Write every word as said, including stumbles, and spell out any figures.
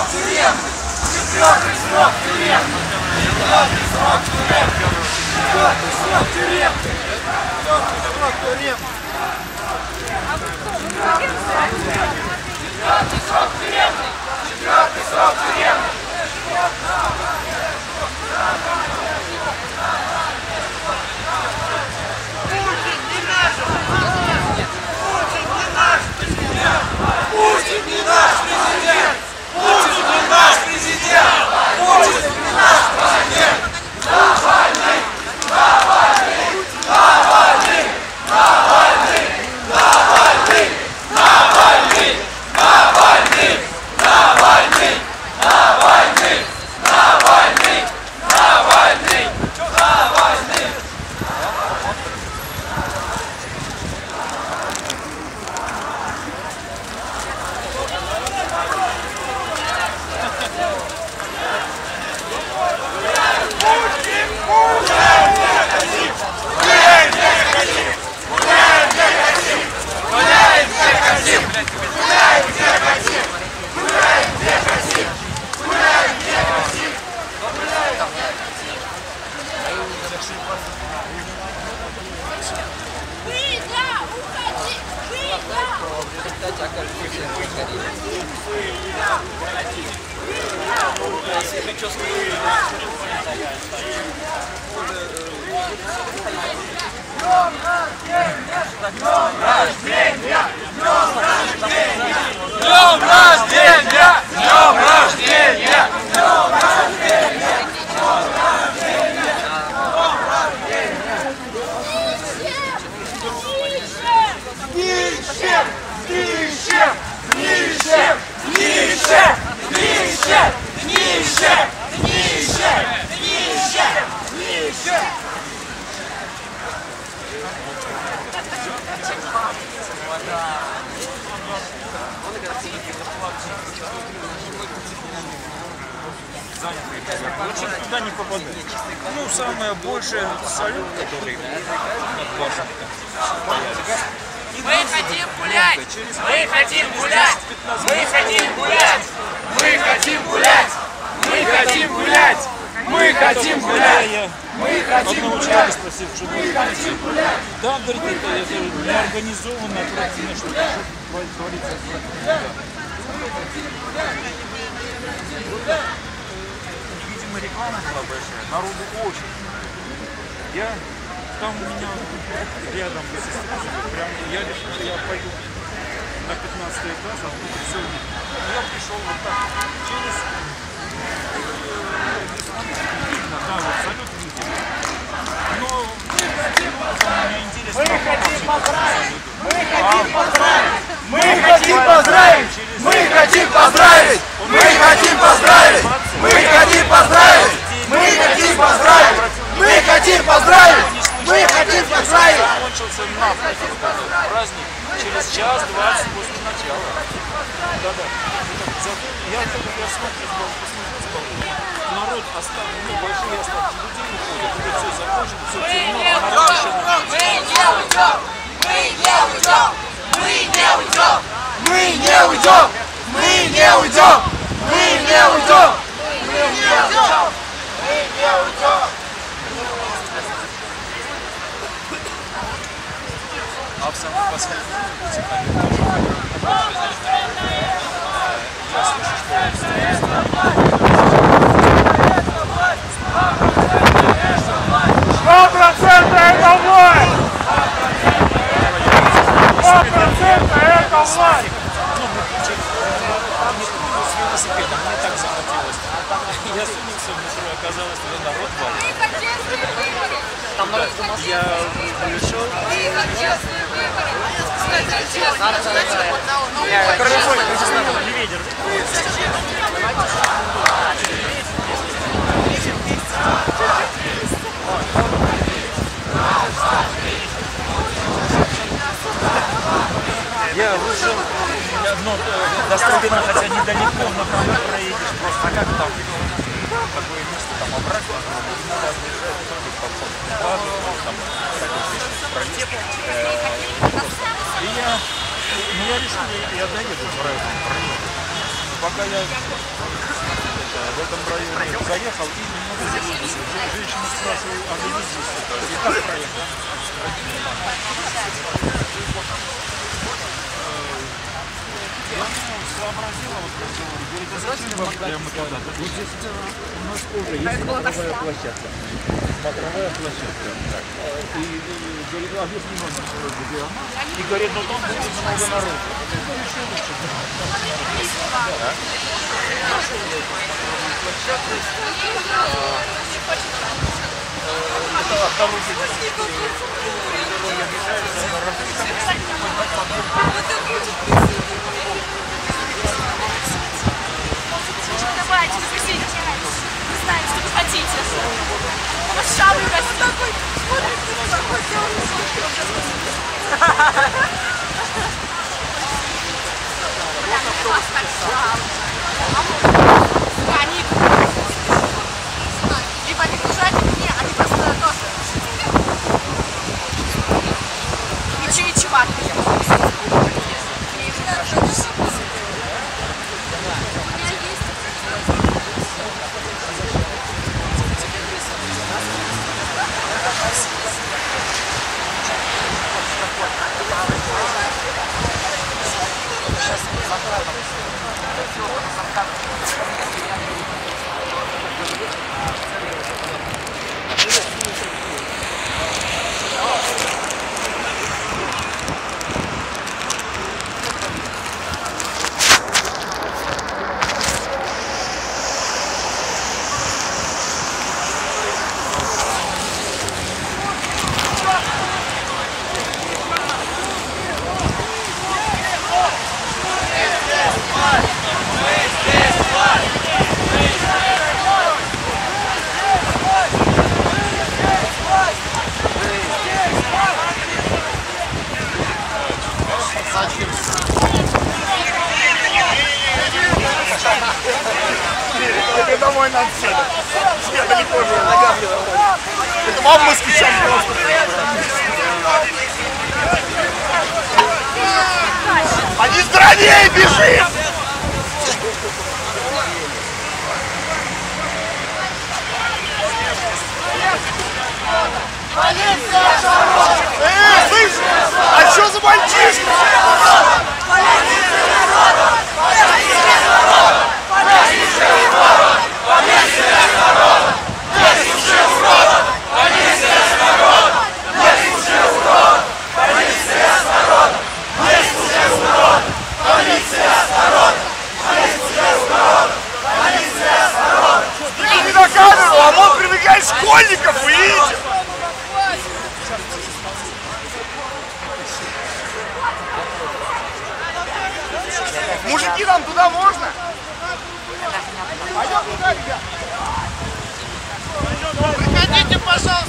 тюремный! Четвертый срок тюремный! Четвертый срок тюремный! Четвертый срок тюремный! Четвертый срок тюремный! Четвертый срок тюремный! Четвертый срок тюремный! Путин не наш президент! Путин не наш президент! Путин не наш президент! Навальный! Навальный! Навальный! Навальный! Навальный! Навальный! Навальный! Навальный! Навальный! Навальный! Навальный! Навальный! Днем рождения! Днем рождения! Днем рождения! Нище! Нище! Нище! Нище! Нище! Нище! Нище! Нище! Нище! Лучше туда не попадать. Ну, самое большее салют, который над Вашингтоном. Мы хотим гулять! Мы хотим гулять! Мы хотим гулять! Мы хотим гулять! Мы хотим гулять! Мы хотим гулять! Мы хотим гулять! Спросил, что мы хотим гулять! Да, говорит, это, это неорганизованно, противно, что творится. Видимо, реклама была большая, народу очень. Я, там у меня рядом, прям, я решил, я пойду на пятнадцатый этаж, а тут все видно. Я пришел вот так, через видно, да, вот салют видно. Но мне интересно. Мы хотим поздравить! Мы хотим поздравить! Мы хотим поздравить! Мы хотим поздравить! Мы хотим поздравить! Мы хотим поздравить! Мы хотим поздравить! Мы хотим поздравить! Мы хотим поздравить! Закончился нафиг праздник через час двадцать после начала. Да-да. Зато я, я смотрю, посмотрел с балкона. Народ оставил, ну, большие остатки людей уходят. Это все закончено, все темно, а народ еще на Мы не уйдем! Мы не уйдем! Мы не уйдем! Мы не уйдем! Мы не уйдем! Мы не уйдем! Мы не уйдем! Мы не уйдем! А в самом последнем я слышу, Сто процентов это власть! Сто процентов это власть! с велосипедом, мне так захотелось. Я сунулся в метро, оказалось, что народ валит. Там народ Я пришел. Королевой, ветер. Я вышел, ну, до Строгина, хотя недалеко, но там проедешь просто. А как там? Такое место там обратно, надо отъезжать, там, там, пройти. И я, ну, я решил, я доеду, проеду. пока я в этом районе заехал и немного заблудился. Женщина спрашивала, а вы здесь? И как проехал? Я сообразила, вот как говорит, а зачем вам прямо туда? Вот здесь у нас тоже есть смотровая площадка. Смотровая площадка. И говорит, а здесь немного где она? И говорит, ну там будет много народу. Это еще лучше. Это дороги. Давайте, запустите. Мы знаем, что вы хотите. У вас шабры растет. Такой, смотрит, такой, они либо они кружат, не, они просто тоже. И чевичеватые. Домой надо сюда. Я далеко же ногами. Это вам москвичам просто. Они здоровее бежит! Эй, слышь, а что за мальчишка? Не на камеру, а он привлекает школьников, вы видите? Мужики, нам туда можно? Пойдем туда, ребят. Приходите, пожалуйста.